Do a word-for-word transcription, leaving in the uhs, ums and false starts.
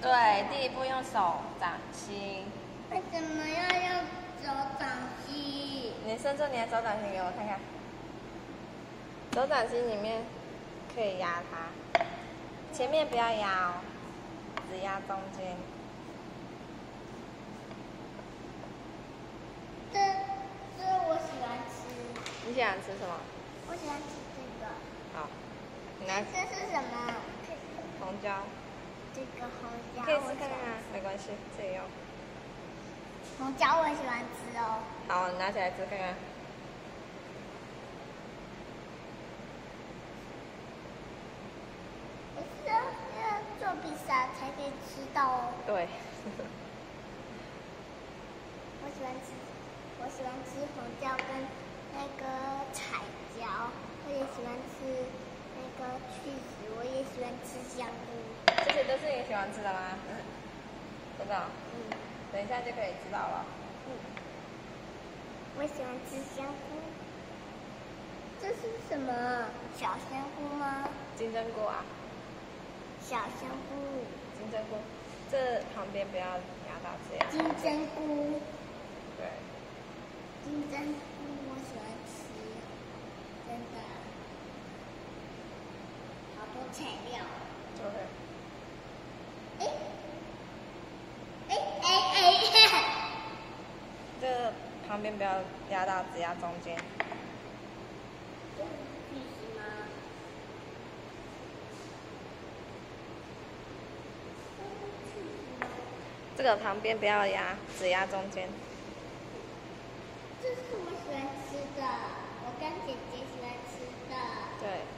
对，第一步用手掌心。 为什么要用手掌心？ 你伸出你的手掌心给我看看。手掌心里面可以压它，前面不要压哦，只压中间。 这这我喜欢吃。 你喜欢吃什么？ 我喜欢吃这个。 好，你拿。 这是什么？ 红椒。 这个红椒。 可以吃看看啊，没关系，自己用。 红椒我也喜欢吃哦。 好，你拿起来吃看看。 我是要要做披萨才可以吃到哦。 对。 我喜欢吃，我喜欢吃红椒跟那个彩椒，我也喜欢吃那个去死，我也喜欢吃香菇。 这些都是你喜欢吃的吗？嗯。真的？ 嗯。 等一下就可以知道了。 嗯。我喜欢吃香菇。这是什么？小香菇吗？ 金针菇啊。 小香菇。 金针菇，这旁边不要压到这样。 金针菇。 对。 金针菇我喜欢吃，真的。好多材料。 对。 哎。哎哎哎！ 这旁边不要压到，只压中间。 这是巨石吗？ 这个旁边不要压，只压中间。 这是我喜欢吃的，我跟姐姐喜欢吃的。 对。